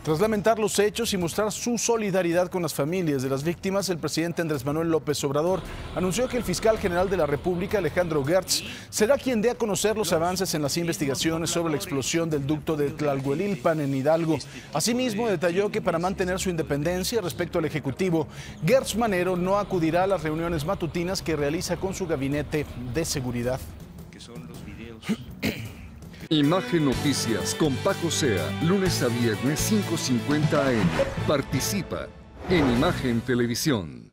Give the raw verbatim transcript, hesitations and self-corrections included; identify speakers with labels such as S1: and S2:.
S1: Tras lamentar los hechos y mostrar su solidaridad con las familias de las víctimas, el presidente Andrés Manuel López Obrador anunció que el fiscal general de la República, Alejandro Gertz, será quien dé a conocer los avances en las investigaciones sobre la explosión del ducto de Tlalhuelilpan en Hidalgo. Asimismo, detalló que para mantener su independencia respecto al Ejecutivo, Gertz Manero no acudirá a las reuniones matutinas que realiza con su gabinete de seguridad.
S2: Imagen Noticias con Paco Sea, lunes a viernes cinco cincuenta a eme. Participa en Imagen Televisión.